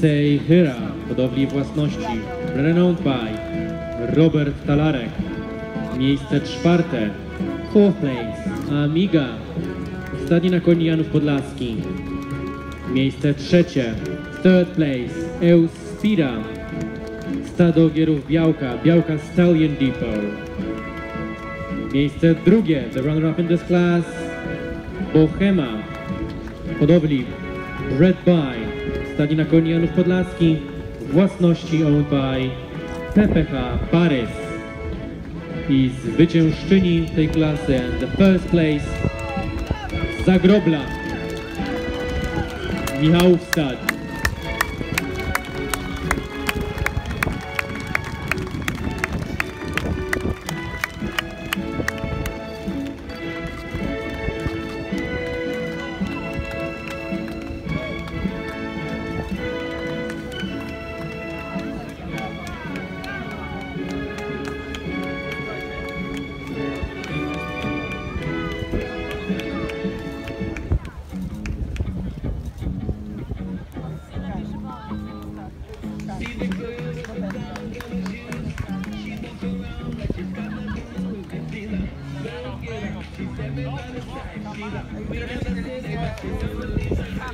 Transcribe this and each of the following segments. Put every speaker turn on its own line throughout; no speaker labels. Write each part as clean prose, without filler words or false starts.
Seihira, hodowli własności, renowned by Robert Talarek. Miejsce czwarte, fourth place, Amiga, stadnie na koni Janów Podlaski. Miejsce trzecie, third place, Euspira, stado ogierów Białka, Białka Stallion Depot. Miejsce drugie, the runner-up in this class, Bohema, hodowli bred by, stadnie na koni Janów Podlaski, własności owned by PPH Paris. I zwyciężczyni tej klasy, the first place, Zagrobla, Michałowstad.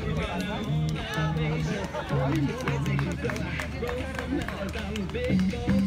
Big